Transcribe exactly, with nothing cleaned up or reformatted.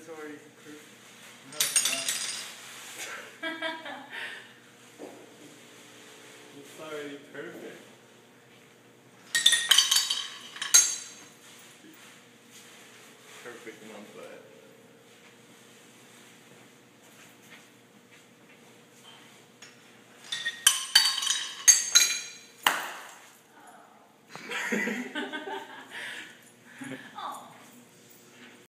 it's already perfect. No, it's not. It's already perfect. Perfect in my butt. Ha ha ha.